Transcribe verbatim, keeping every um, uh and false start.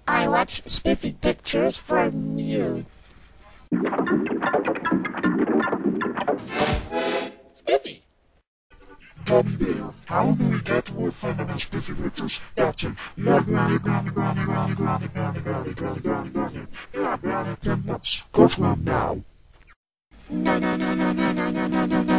I watch spiffy pictures from you. Spiffy! Gummy bear, how do we get more feminine spiffy pictures? That's it. Yeah, granny, granny, granny, granny, granny, granny, granny, granny, granny, granny. Yeah, granny, then let's go to him now. No, no, no, no, no, no, no, no, no, no.